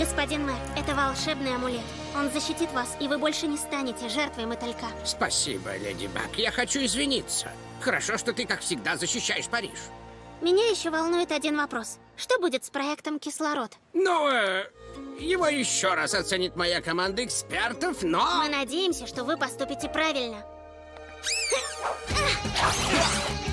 Господин мэр, это волшебный амулет. Он защитит вас, и вы больше не станете жертвой мотылька. Спасибо, Леди Баг. Я хочу извиниться. Хорошо, что ты, как всегда, защищаешь Париж. Меня еще волнует один вопрос. Что будет с проектом «Кислород»? Ну, его еще раз оценит моя команда экспертов, но... Мы надеемся, что вы поступите правильно.